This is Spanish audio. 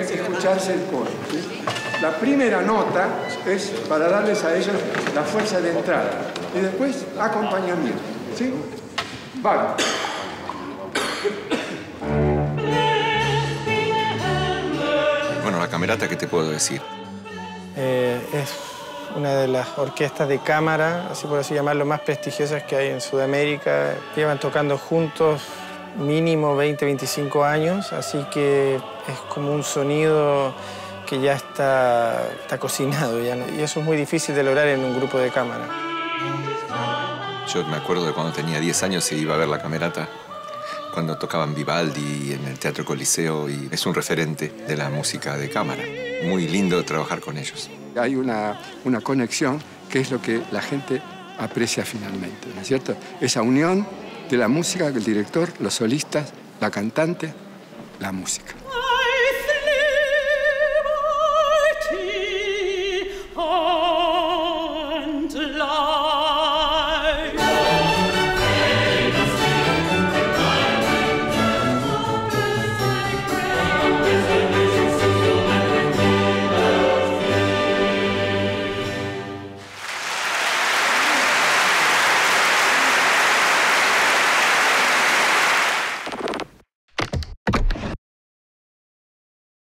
escucharse el coro, ¿sí? La primera nota es para darles a ellos la fuerza de entrada y después acompañamiento, ¿sí? Vamos. Bueno, la Camerata, ¿qué te puedo decir? Es una de las orquestas de cámara, así por así llamarlo, más prestigiosas que hay en Sudamérica. Llevan tocando juntos mínimo 20, 25 años, así que es como un sonido que ya está cocinado, ya no, y eso es muy difícil de lograr en un grupo de cámara. Yo me acuerdo de cuando tenía 10 años e iba a ver la Camerata, cuando tocaban Vivaldi en el Teatro Coliseo, y es un referente de la música de cámara. Muy lindo trabajar con ellos. Hay una conexión que es lo que la gente aprecia finalmente, ¿no es cierto? Esa unión de la música, el director, los solistas, la cantante, la música.